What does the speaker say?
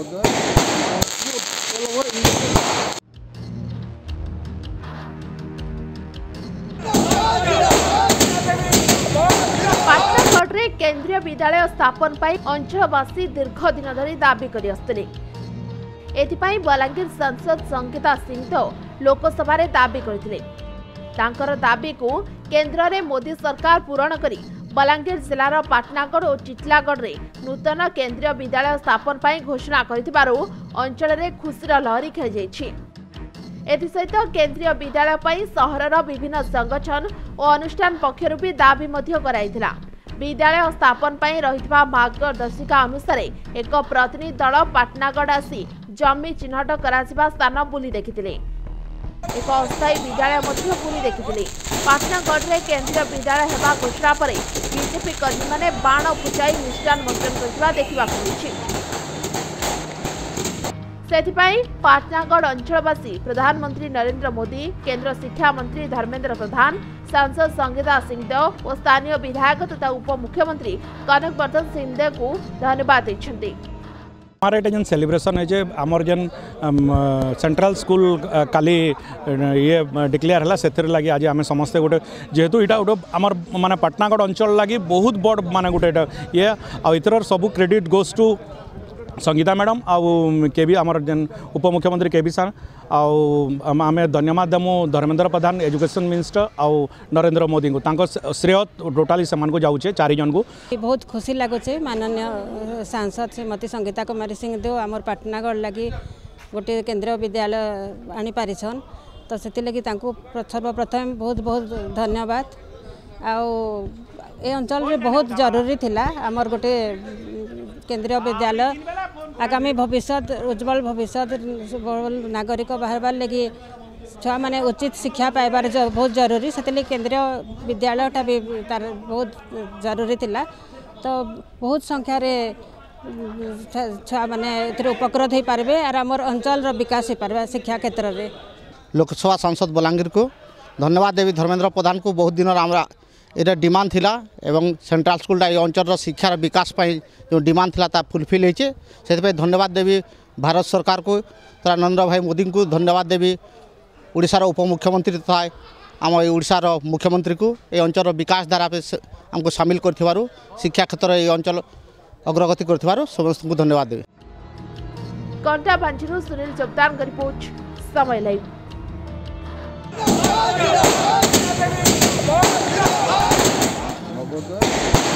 पाटनागढ़ में केंद्रीय विद्यालय स्थापन पर अंचलवासी दीर्घ दिन धरी दाबी कर एथिपाई बलांगीर सांसद संगीता सिंहदेव लोकसभा दाबी करथिले। तांकर दाबी को केंद्र में मोदी सरकार पूरण करी बलांगीर जिलार पाटनागढ़ और टिटलागढ़ में नूतन केंद्रीय विद्यालय स्थापन पर घोषणा करिथिबारु अंचल में खुशीर लहरी खेल जाइछि। एथिसहित केंद्रीय विद्यालय पर सहरर विभिन्न संगठन और अनुष्ठान पक्षरु भी दाबी मध्य कराइथिला। विद्यालय स्थापन पर रहितबा मार्गदर्शिका अनुसार एक प्रतिनिधि दल पाटनागढ़ आसी जमी चिन्हट कराजिबा स्थान बुली देखिथिले। एक अस्थायी विद्यालय मध्य बुली देखिथिले। पाटनागढ़ में केंद्रीय विद्यालय हेबा घोषणा पर बीजेपी कर्मी माने बाण फुटाई मिष्टान बंटन करथिबा देखिबा मिलिछि। सेथिपाई पाटनागढ़ अंचलवासी प्रधानमंत्री नरेंद्र मोदी, केंद्र शिक्षा मंत्री धर्मेंद्र प्रधान, सांसद संगीता सिंहदेव और स्थानीय विधायक तथा उपमुख्यमंत्री कनकवर्धन सिंहदेव को धन्यवाद देछन्ति। हमारे एटा सेलिब्रेशन है जे आमर जेन सेंट्रल स्कूल काली ये डिक्लेयर है से लगी आज आम समस्ते गोटे जेहेतु यहाँ गोटे आमर माने पाटनागढ़ अंचल लगी बहुत बड़ माने गोटे ये आर सबू credit goes to Sangeeta madam आउ के भी आमर जेन उपमुख्यमंत्री के भी सर आम धन्यवाद देमु धर्मेंद्र प्रधान एजुकेशन मिनिस्टर आउ नरेंद्र मोदी को श्रेय टोटाली से जाऊे 4 जन को बहुत खुशी लगुचे। माननीय सांसद श्रीमती संगीता कुमारी सिंहदेव आमर पाटनागढ़ लगी गोटे केंद्रीय विद्यालय आनी पारिछन तो से सर्वप्रथम बहुत बहुत धन्यवाद। आउ ए अंचल में बहुत जरूरी थिला आमर गोटे केंद्रीय विद्यालय आगामी भविष्य उज्जवल भविष्य नागरिक बाहर लगी छुआ माने उचित शिक्षा पाइबार बहुत जरूरी से केंद्रीय विद्यालयटा भी तार बहुत जरूरी थिला तो बहुत संख्यार छुआ माने उपकृत हो पारे और आमर अंचल विकास हो पारे शिक्षा क्षेत्र में। लोकसभा सांसद बलांगीर को धन्यवाद देवी धर्मेंद्र प्रधान को बहुत दिन ये डिमांड थिला एवं सेंट्रल स्कूल अंचल शिक्षार विकास जो डिमांड थिला ता फुलफिल होइछे से धन्यवाद देवी भारत सरकार को तथा नरेंद्र भाई मोदी को धन्यवाद देवी ओडिशार उपमुख्यमंत्री तथा आम ओडिशार मुख्यमंत्री को ये अंचल विकास धारा आमको सामिल कर शिक्षा क्षेत्र ये अंचल अग्रगति कर समस्त को धन्यवाद देवी। कंटा भांजीरू सुनील चौबदान का रिपोर्ट समय लाइव। Good.